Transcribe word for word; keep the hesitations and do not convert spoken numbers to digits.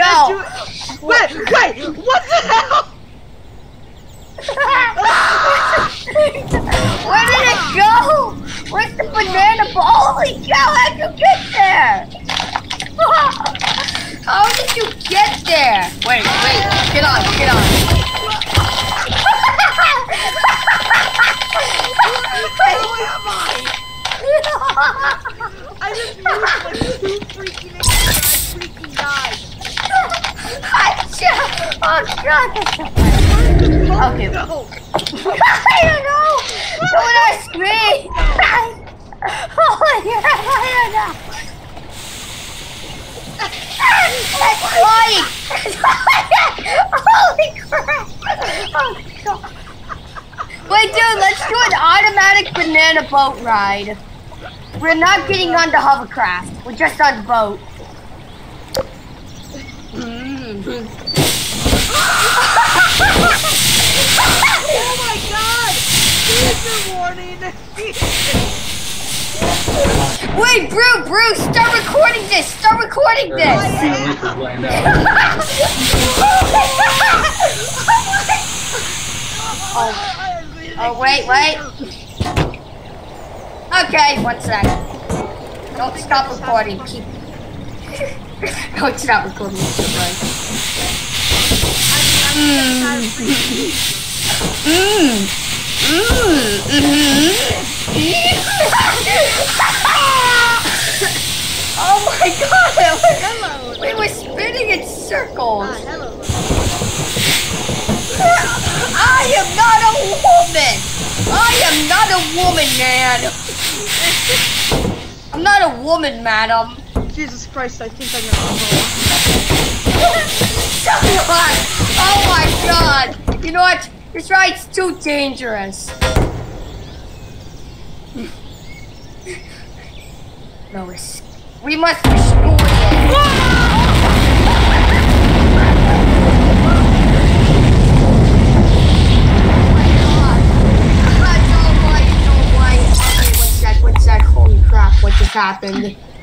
go? Wait, wait, what the hell? Where did it go? Where's the banana ball? Holy cow, how'd you get there? How did you get there? Wait, wait, get on, get on. Where am I? I just moved like two freaking minutes and I freaking died. Oh god, that's so funny. Okay. No. I don't know. Don't ask me. Oh my god, I don't know. That's funny. Holy crap. Oh god. Wait, dude, let's do an automatic banana boat ride. We're not getting on the hovercraft. We're just on the boat. Mm-hmm. Oh my god! Teaser warning! Wait, Brew, Brew, start recording this! Start recording this! oh. oh, wait, wait. Okay, one sec. Don't stop recording. Keep. Don't stop recording. Mmm. Mmm. Mmm. Oh my god! Hello. We were spinning in circles. Ah, hello. I am not a woman. I am not a woman, man. I'm not a woman, madam. Jesus Christ, I think I'm gonna Shut up! Oh my god! You know what? This ride's too dangerous. No, it's... We must destroy it. One sec, one sec. Holy crap, what just happened?